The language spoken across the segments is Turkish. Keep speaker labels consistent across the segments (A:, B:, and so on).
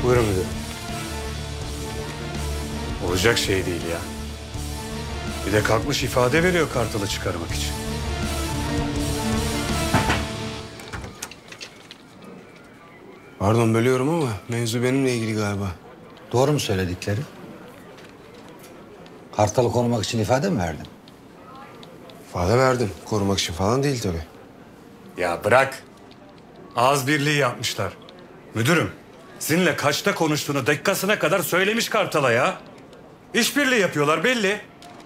A: Buyurun müdürüm. Olacak şey değil ya. Bir de kalkmış ifade veriyor Kartal'ı çıkarmak için.
B: Pardon bölüyorum ama mevzu benimle ilgili galiba.
C: Doğru mu söyledikleri? Kartal'ı korumak için ifade mi verdin?
B: İfade verdim. Korumak için falan değil tabii.
A: Ya bırak. Ağız birliği yapmışlar. Müdürüm, sizinle kaçta konuştuğunu dakikasına kadar söylemiş Kartal'a ya. İşbirliği yapıyorlar belli.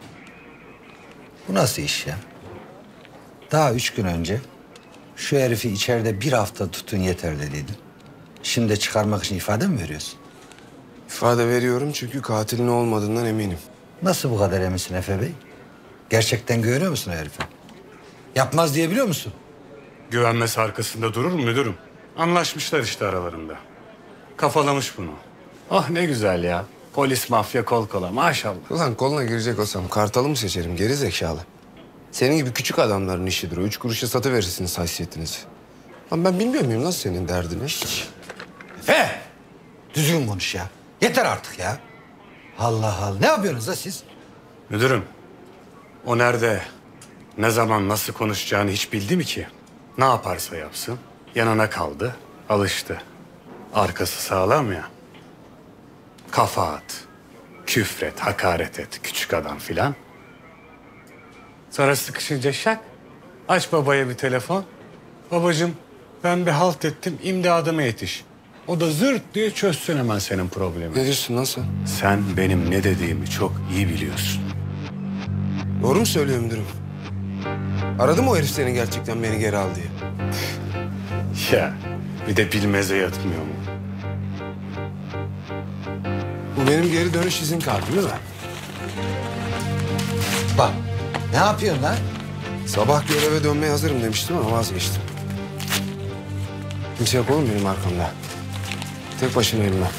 C: Bu nasıl iş ya? Daha 3 gün önce şu herifi içeride 1 hafta tutun yeter dediydin. Şimdi çıkarmak için ifade mi veriyorsun?
B: İfade veriyorum çünkü katilin olmadığından eminim.
C: Nasıl bu kadar eminsin Efe Bey? Gerçekten güveniyor musun o herife? Yapmaz diyebiliyor musun?
A: Güvenmesi arkasında durur mu müdürüm? Anlaşmışlar işte aralarında. Kafalamış bunu. Ah ne güzel ya. Polis mafya kol kola maşallah.
B: Ulan koluna girecek olsam Kartal'ı mı seçerim geri zekalı? Senin gibi küçük adamların işidir o. 3 kuruşa satıverirsiniz haysiyetinizi. Lan ben bilmiyor muyum lan senin derdini? Hiç.
C: Efe! Düzgün konuş ya. Yeter artık ya. Allah Allah. Ne yapıyorsunuz da siz?
A: Müdürüm, o nerede, ne zaman, nasıl konuşacağını hiç bildi mi ki? Ne yaparsa yapsın, yanına kaldı, alıştı. Arkası sağlam ya. Kafa at, küfret, hakaret et, küçük adam filan. Sonra sıkışınca şak, aç babaya bir telefon. Babacığım, ben bir halt ettim, imdadıma yetiş. O da zırt diye çözsün hemen senin problemini.
B: Ne diyorsun lan sen?
A: Sen benim ne dediğimi çok iyi biliyorsun.
B: Doğru mu söylüyor müdürüm? Aradı mı o herif seni gerçekten beni geri al diye?
A: Ya bir de bilmeze yatmıyor mu?
B: Bu benim geri dönüş izin kartım değil mi?
C: Bak. Ne yapıyorsun lan?
B: Sabah göreve dönmeye hazırım demiştim ama vazgeçtim. Kimse yok oğlum benim arkamda. Tek başımayım ben.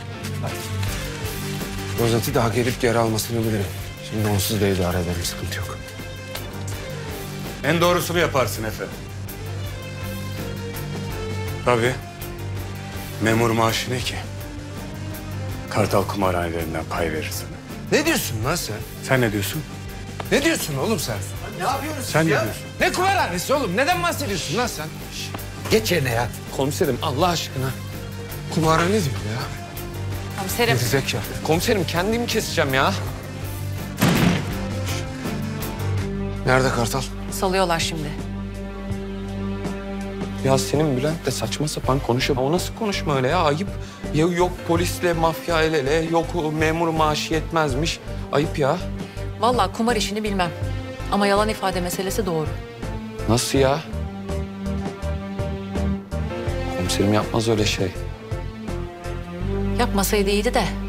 B: Rozat'ı da hak edip geri almasını bilirim. Şimdi onsuz da idare ederim, sıkıntı yok.
A: En doğrusunu yaparsın Efe. Tabii. Memur maaşı ne ki? Kartal kumarhanelerinden pay verir sana.
B: Ne diyorsun lan sen?
A: Sen ne diyorsun?
B: Ne diyorsun oğlum sen?
C: Ne yapıyorsunuz
A: Sen ne diyorsun?
B: Ne kumarhanesi oğlum? Neden bahsediyorsun lan sen?
C: Geç yerine ya.
D: Komiserim Allah aşkına.
B: Kumarhane diyor ya.
E: Komiserim.
B: Zeka.
D: Komiserim kendimi keseceğim ya.
B: Nerede Kartal?
E: Salıyorlar şimdi.
D: Ya senin Bülent de saçma sapan konuşuyor. O nasıl konuşma öyle ya? Ayıp. Ya yok polisle mafya el ele, yok memur maaşı yetmezmiş. Ayıp ya.
E: Vallahi kumar işini bilmem. Ama yalan ifade meselesi doğru.
D: Nasıl ya? Komiserim yapmaz öyle şey.
E: Yapmasaydı iyiydi de